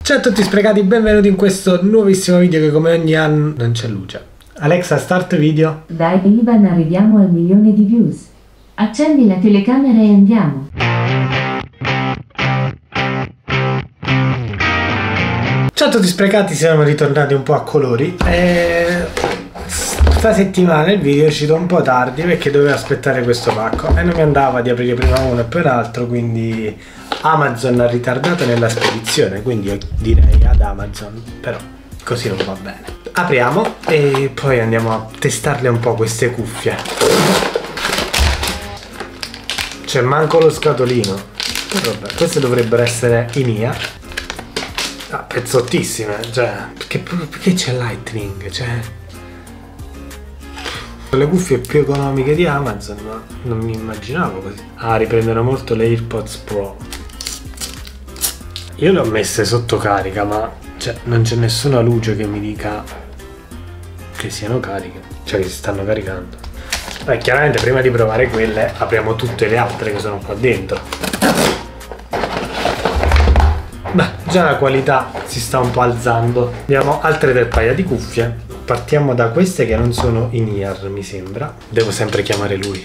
Ciao a tutti sprecati, benvenuti in questo nuovissimo video che come ogni anno non c'è luce. Alexa, start video. Dai Ivan, arriviamo al 1.000.000 di views. Accendi la telecamera e andiamo. Ciao a tutti sprecati, siamo ritornati un po' a colori. Sta settimana il video è uscito un po' tardi perché dovevo aspettare questo pacco e non mi andava di aprire prima uno e poi l'altro, quindi Amazon ha ritardato nella spedizione, quindi io direi ad Amazon, però così non va bene. Apriamo e poi andiamo a testarle un po' queste cuffie. C'è manco lo scatolino. Vabbè, queste dovrebbero essere in-ear. Ah, pezzottissime, cioè, perché c'è Lightning? Cioè, le cuffie più economiche di Amazon, ma non mi immaginavo così. Ah, riprendono molto le AirPods Pro. Io le ho messe sotto carica, ma cioè, non c'è nessuna luce che mi dica che siano cariche, cioè che si stanno caricando. Beh, chiaramente prima di provare quelle apriamo tutte le altre che sono qua dentro. Beh, già la qualità si sta un po' alzando. Abbiamo altre 3 paia di cuffie. Partiamo da queste che non sono in-ear, mi sembra. Devo sempre chiamare lui.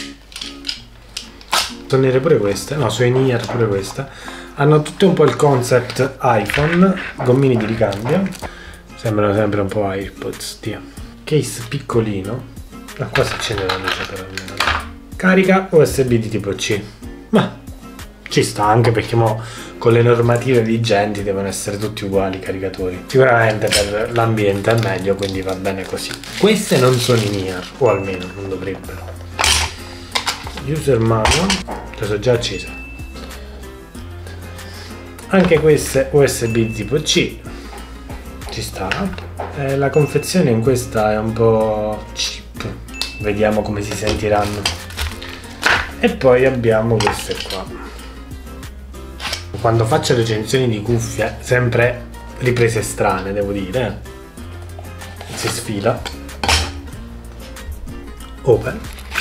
Sono nere pure queste. No, sono in-ear pure queste. Hanno tutte un po' il concept iPhone. Gommini di ricambio. Sembrano sempre un po' AirPods, Dio. Case piccolino. Ah, qua si accende la luce però. Carica USB di tipo C. Ma ci sta, anche perché mo con le normative vigenti devono essere tutti uguali i caricatori. Sicuramente per l'ambiente è meglio, quindi va bene così. Queste non sono in-ear, o almeno non dovrebbero. User manual, le sono già accese. Anche queste USB tipo C, ci sta. La confezione in questa è un po' cheap, vediamo come si sentiranno. E poi abbiamo queste qua. Quando faccio recensioni di cuffie, sempre riprese strane, devo dire. Si sfila. Open.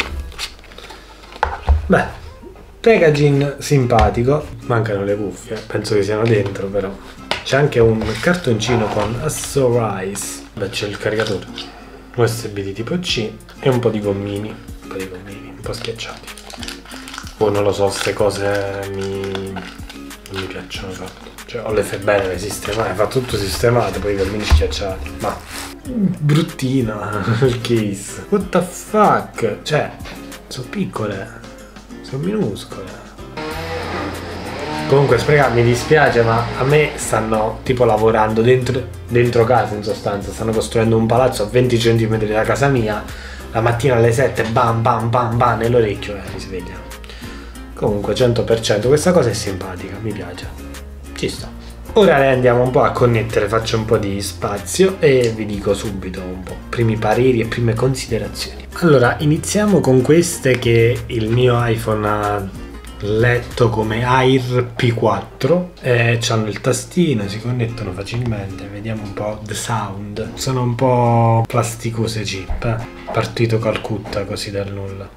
Beh, packaging simpatico. Mancano le cuffie, penso che siano dentro però. C'è anche un cartoncino con Accessorize. Beh, c'è il caricatore USB di tipo C e un po' di gommini. Un po' schiacciati. Oh, non lo so, queste cose non mi piacciono tanto. Cioè, ho le bene le sistemate, fa tutto sistemato, poi i gommini schiacciati. Ma bruttino il case. What the fuck? Cioè, sono piccole, sono minuscole. Comunque sprecati, mi dispiace, ma a me stanno tipo lavorando dentro casa, in sostanza. Stanno costruendo un palazzo a 20 cm da casa mia. La mattina alle 7 bam bam bam bam nell'orecchio mi sveglia. Comunque 100%, questa cosa è simpatica, mi piace, ci sta. Ora le andiamo un po' a connettere, faccio un po' di spazio e vi dico subito un po' primi pareri e prime considerazioni. Allora, iniziamo con queste che il mio iPhone ha letto come Air P4. Hanno il tastino, si connettono facilmente, vediamo un po' the sound. Sono un po' plasticose cheap, partito Calcutta così dal nulla.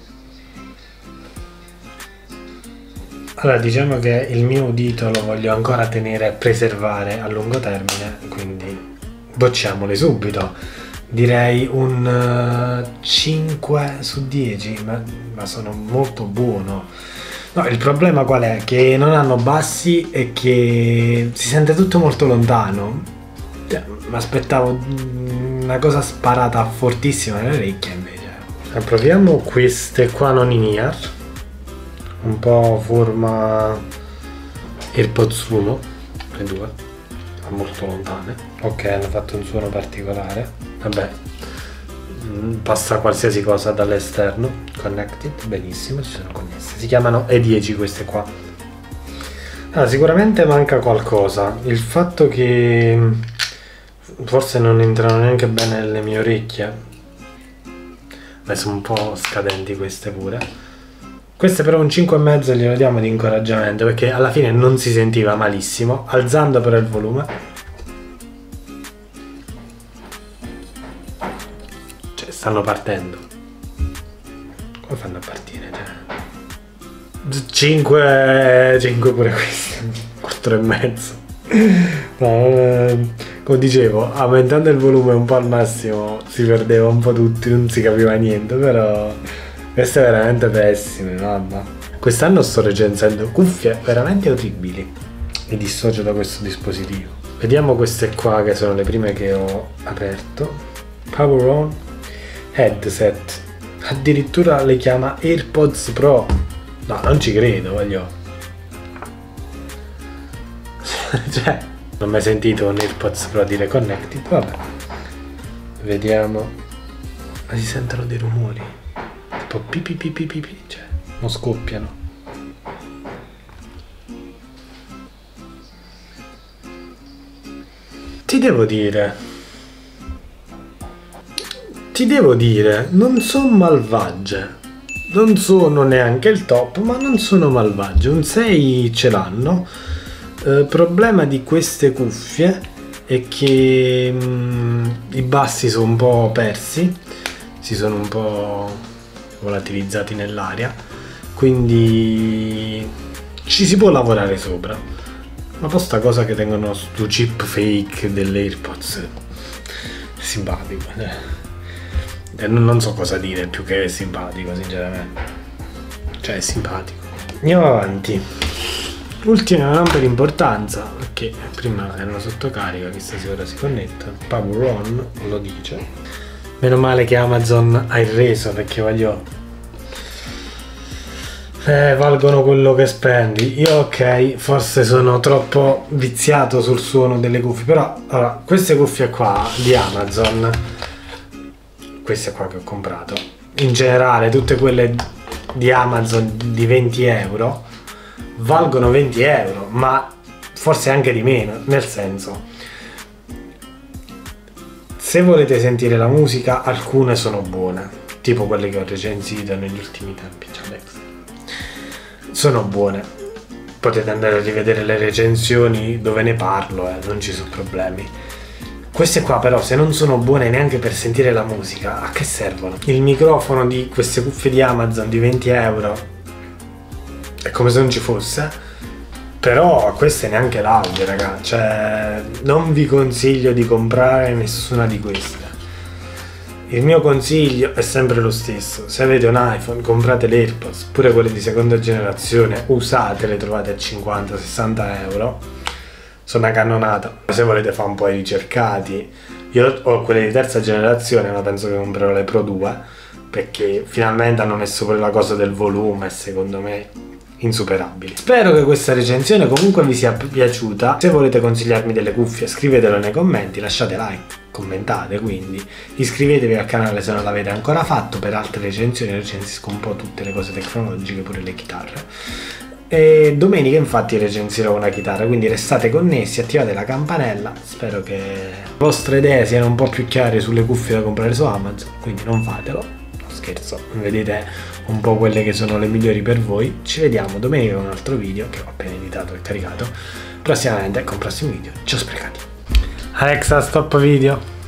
Allora, diciamo che il mio udito lo voglio ancora tenere e preservare a lungo termine, quindi bocciamole subito. Direi un 5 su 10, ma sono molto buono. No, il problema qual è? Che non hanno bassi e che si sente tutto molto lontano. Mi aspettavo una cosa sparata fortissima nelle orecchie invece. Proviamo queste qua non in-ear. Un po' forma AirPods 1, le due, molto lontane. Ok, hanno fatto un suono particolare. Vabbè, passa qualsiasi cosa dall'esterno. Connected, benissimo, si sono connesse. Si chiamano E10 queste qua. Allora, sicuramente manca qualcosa. Il fatto che forse non entrano neanche bene nelle mie orecchie. Beh, sono un po' scadenti queste pure. Queste però un 5,5 glielo diamo di incoraggiamento perché alla fine non si sentiva malissimo, alzando però il volume. Cioè, stanno partendo. Come fanno a partire? 5 pure questi. 4,5. No, come dicevo, aumentando il volume un po' al massimo si perdeva un po' tutti, non si capiva niente, però queste è veramente pessime, mamma. Quest'anno sto recensendo cuffie veramente orribili. Mi dissocio da questo dispositivo. Vediamo queste qua che sono le prime che ho aperto. Power On Headset. Addirittura le chiama AirPods Pro. No, non ci credo, voglio. Cioè, non ho mai sentito un AirPods Pro dire connected. Vabbè, vediamo. Ma si sentono dei rumori tipo pipi pipi pipi, cioè non scoppiano. Ti devo dire, non sono malvagie. Non sono neanche il top, ma non sono malvagie. Un 6 ce l'hanno. Problema di queste cuffie è che i bassi sono un po' persi, si sono un po' volatilizzati nell'aria, quindi ci si può lavorare sopra. Ma poi sta cosa che tengono stu chip fake delle AirPods è simpatico, non so cosa dire più che è simpatico, sinceramente. Cioè è simpatico. Andiamo avanti. Ultima ma non per importanza, perché prima erano sotto carica, chissà se ora si connettono. Power On lo dice. Meno male che Amazon ha il reso, perché voglio... valgono quello che spendi. Io ok, forse sono troppo viziato sul suono delle cuffie, però allora, queste cuffie qua di Amazon, queste qua che ho comprato, in generale tutte quelle di Amazon di 20 euro, valgono 20 euro, ma forse anche di meno, nel senso, se volete sentire la musica, alcune sono buone, tipo quelle che ho recensito negli ultimi tempi, sono buone, potete andare a rivedere le recensioni dove ne parlo, non ci sono problemi. Queste qua però, se non sono buone neanche per sentire la musica, a che servono? Il microfono di queste cuffie di Amazon di 20 euro è come se non ci fosse, però queste neanche l'audio, raga, cioè non vi consiglio di comprare nessuna di queste. Il mio consiglio è sempre lo stesso: se avete un iPhone comprate le AirPods, pure quelle di seconda generazione, usate, le trovate a 50-60 euro, sono una cannonata. Se volete fare un po' i ricercati, io ho quelle di terza generazione, ma penso che comprerò le Pro 2, perché finalmente hanno messo pure la cosa del volume, secondo me insuperabili. Spero che questa recensione comunque vi sia piaciuta. Se volete consigliarmi delle cuffie, scrivetelo nei commenti, lasciate like, commentate, quindi iscrivetevi al canale se non l'avete ancora fatto. Per altre recensioni recensisco un po' tutte le cose tecnologiche, pure le chitarre, e domenica infatti recensirò una chitarra, quindi restate connessi, attivate la campanella. Spero che le vostre idee siano un po' più chiare sulle cuffie da comprare su Amazon, quindi non fatelo. Scherzo, vedete un po' quelle che sono le migliori per voi. Ci vediamo domenica con un altro video che ho appena editato e caricato prossimamente con prossimi video. Ciao sprecati. Alexa, stop video.